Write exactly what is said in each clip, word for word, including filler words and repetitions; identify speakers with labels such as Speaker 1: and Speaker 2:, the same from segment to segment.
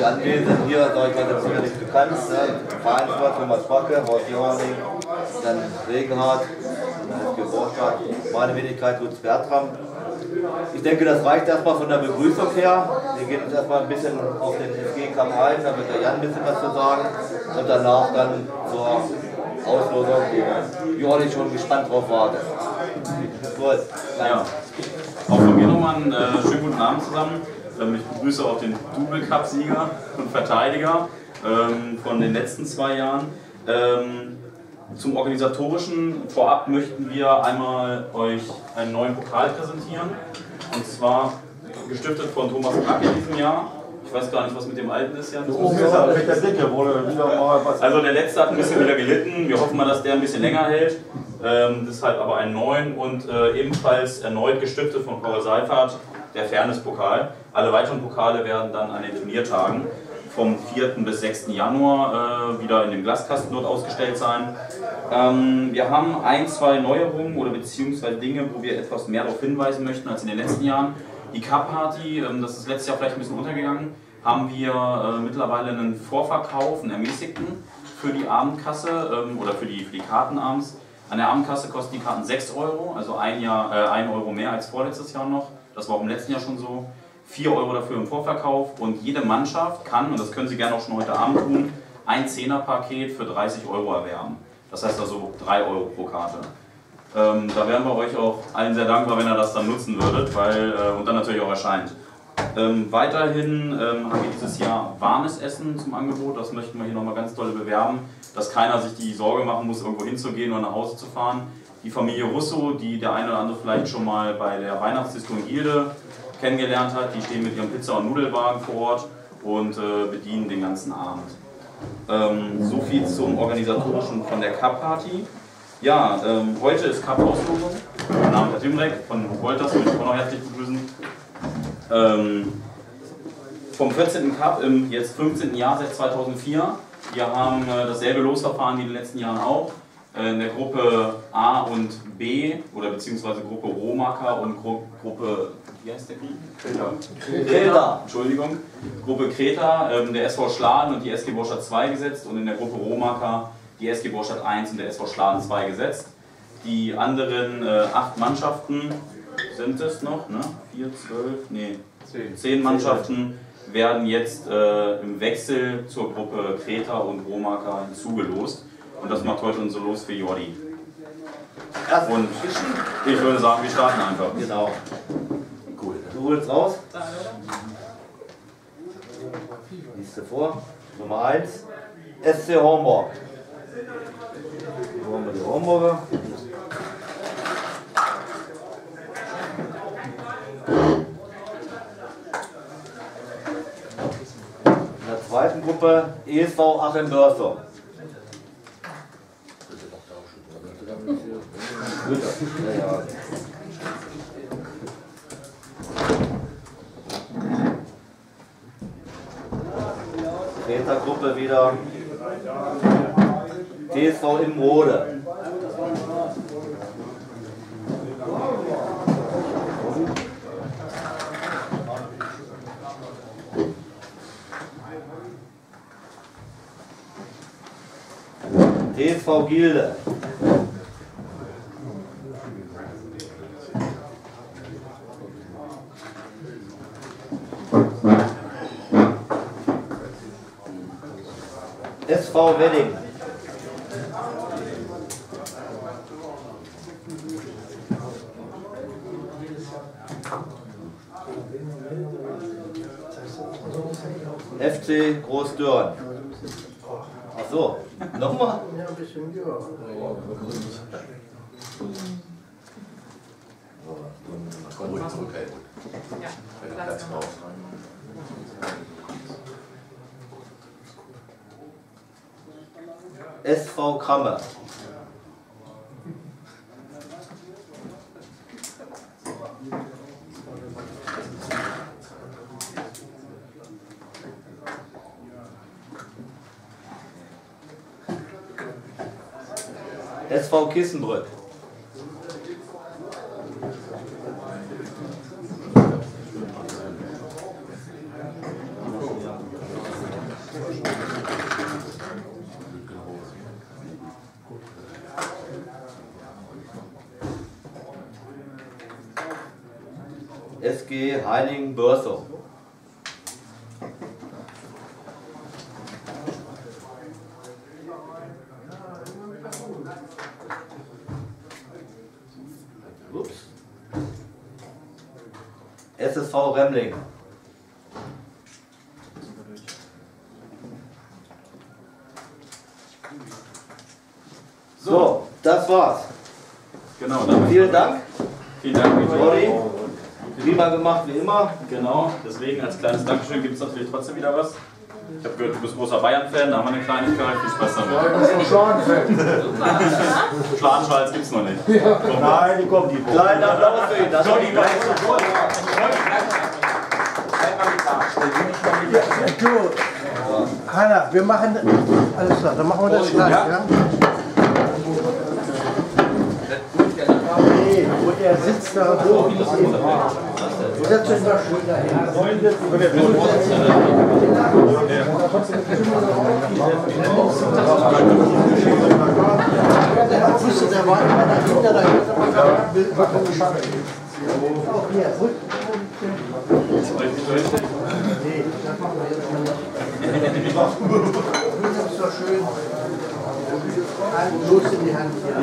Speaker 1: Anwesenden hier, sag ich mal, sind sicherlich bekannt. Ne? Vereinswort, Thomas Backe, Horst Jorning, dann Regenhardt, dann Borstadt, meine Wenigkeit Lutz Bertram. Ich denke, das reicht erstmal von der Begrüßung her. Wir gehen uns erstmal ein bisschen auf den F G Cup ein, da wird der Jan ein bisschen was zu sagen. Und danach dann zur Auslosung, wo Jordi schon gespannt drauf wartet. Gut,
Speaker 2: ja. Auch von mir nochmal einen äh, schönen guten Abend zusammen. Ähm, ich begrüße auch den Double Cup-Sieger und Verteidiger ähm, von den letzten zwei Jahren. Ähm, zum Organisatorischen vorab möchten wir einmal euch einen neuen Pokal präsentieren. Und zwar gestiftet von Thomas Backe in diesem Jahr. Ich weiß gar nicht, was mit dem alten ist, Jan. Also der letzte hat ein bisschen wieder gelitten. Wir hoffen mal, dass der ein bisschen länger hält. Ähm, deshalb aber einen neuen und äh, ebenfalls erneut gestiftet von Paul Seifert, der Fairness-Pokal. Alle weiteren Pokale werden dann an den Turniertagen vom vierten bis sechsten Januar äh, wieder in dem Glaskasten dort ausgestellt sein. Ähm, wir haben ein, zwei Neuerungen oder beziehungsweise Dinge, wo wir etwas mehr darauf hinweisen möchten als in den letzten Jahren. Die Cup-Party, ähm, das ist letztes Jahr vielleicht ein bisschen untergegangen, haben wir äh, mittlerweile einen Vorverkauf, einen ermäßigten für die Abendkasse ähm, oder für die, für die Karten abends. An der Abendkasse kosten die Karten sechs Euro, also ein, Jahr, äh, ein Euro mehr als vorletztes Jahr noch. Das war auch im letzten Jahr schon so. vier Euro dafür im Vorverkauf und jede Mannschaft kann, und das können Sie gerne auch schon heute Abend tun, ein Zehner-Paket für dreißig Euro erwerben. Das heißt also drei Euro pro Karte. Ähm, da wären wir euch auch allen sehr dankbar, wenn ihr das dann nutzen würdet, weil, äh, und dann natürlich auch erscheint. Ähm, weiterhin ähm, haben wir dieses Jahr warmes Essen zum Angebot. Das möchten wir hier nochmal ganz doll bewerben, dass keiner sich die Sorge machen muss, irgendwo hinzugehen oder nach Hause zu fahren. Die Familie Russo, die der eine oder andere vielleicht schon mal bei der Weihnachtsdisco in Gilde kennengelernt hat, die stehen mit ihrem Pizza- und Nudelwagen vor Ort und äh, bedienen den ganzen Abend. Ähm, so viel zum Organisatorischen von der Cup-Party. Ja, ähm, heute ist Cup-Auslosung. Mein Name ist Herr Timrek von Wolters, möchte ich auch noch herzlich begrüßen. Ähm, vom vierzehnten Cup im jetzt fünfzehnten Jahr seit zweitausendvier. Wir haben äh, dasselbe Losverfahren wie in den letzten Jahren auch. Äh, in der Gruppe A und B oder beziehungsweise Gruppe Rohmacker und Gru Gruppe, wie heißt der Krieg? Kreta. Kreta. Entschuldigung. Gruppe Kreta, ähm, der S V Schladen und die S G Borstadt zwei gesetzt und in der Gruppe Rohmacker die S G Borstadt eins und der S V Schladen zwei gesetzt. Die anderen äh, acht Mannschaften sind es noch, ne? vier, zwölf, nee, zehn Mannschaften werden jetzt äh, im Wechsel zur Gruppe Kreta und Rohmacker hinzugelost. Und das macht heute unser Los für Jordi. Und ich würde sagen, wir starten einfach.
Speaker 1: Genau. Cool. Du holst raus. Liest du vor. Nummer eins. S C Homburg. Wo haben wir die Homburger? In der zweiten Gruppe E S V Achim-Börster. Ja, ja. Kreta-Gruppe wieder T S V Imrode. T S V Gilde. S V Wedding. F C Großdörn. Ach so, nochmal?
Speaker 3: Ja, ein bisschen, ja.
Speaker 4: Komm ruhig zurück, Helmut.
Speaker 5: Ja,
Speaker 4: Wenn der Platz braucht.
Speaker 1: S V Kramme. S V Kissenbrück. S G Heining-Börse. Ups. S S V Remling. So, das war's.
Speaker 2: Genau, dann
Speaker 1: Vielen Dank.
Speaker 2: Vielen Dank,
Speaker 1: Sorry. Prima gemacht wie immer.
Speaker 2: Genau, deswegen als kleines Dankeschön gibt es natürlich trotzdem wieder was. Ich habe gehört, du bist großer Bayern-Fan, da haben wir eine Kleinigkeit. Viel Spaß damit. Schlangenschals gibt es noch nicht.
Speaker 1: Nein, die kommen die. Kleinen Applaus für ihn. Das war die
Speaker 3: Du, Hanna, wir machen alles klar, dann machen wir das gleich, ja? Nee, wo er sitzt da so. Setz dich mal schön dahin. Siehst du, der war immer dahinter, dahinter. Auch hier, rück. Nee, das machen wir jetzt mal nicht. Das ist doch schön. Los in die Hand hier.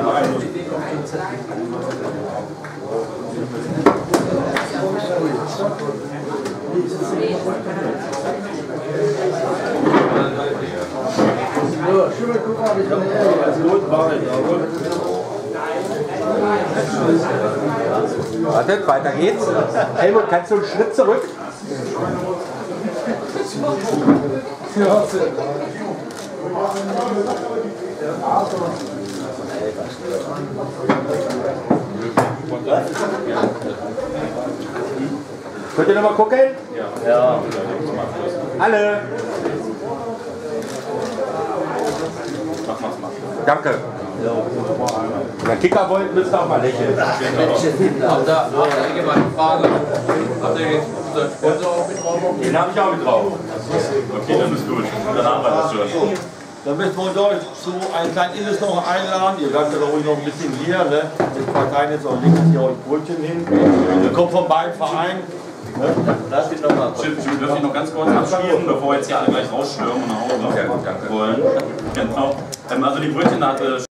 Speaker 3: So, schön mal gucken, ob ich noch
Speaker 5: Wartet, weiter geht's. Helmut, kannst du einen Schritt zurück? Könnt ihr noch mal gucken?
Speaker 2: Ja. Ja.
Speaker 5: Alle.
Speaker 2: Mach, mach, mach.
Speaker 5: Danke. Der Kicker wollte, müsst ihr auch mal lächeln.
Speaker 6: Habt ihr eine Frage? Habt ihr den Sponsor auch mit drauf?
Speaker 5: Den habe ich auch mit drauf.
Speaker 2: Okay, dann ist gut. Dann haben wir das schon.
Speaker 7: Dann möchten wir euch zu einem kleinen Innes noch einladen. Ihr bleibt ja ruhig noch ein bisschen hier. Ne? Wir verteilen jetzt auch links hier euch Brötchen hin. Ihr kommt von beiden Vereinen. Ne?
Speaker 1: Lass ihn noch mal.
Speaker 2: Stimmt, ich dürfte noch ganz kurz abschließen, bevor wir jetzt hier alle gleich rausstürmen und nach Hause
Speaker 5: Ja, danke.
Speaker 2: wollen. Genau. Ähm, also die Brötchen hatte